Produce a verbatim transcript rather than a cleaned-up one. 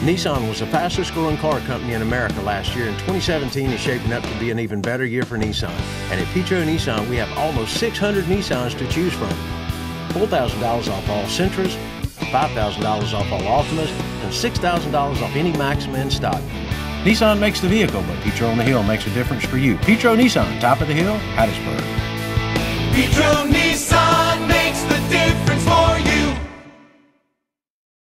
Nissan was the fastest growing car company in America last year, and twenty seventeen is shaping up to be an even better year for Nissan. And at Petro Nissan, we have almost six hundred Nissans to choose from. four thousand dollars off all Sentras, five thousand dollars off all Altimas, and six thousand dollars off any Maxima in stock. Nissan makes the vehicle, but Petro on the Hill makes a difference for you. Petro Nissan, top of the hill, Hattiesburg. Petro Nissan makes the difference.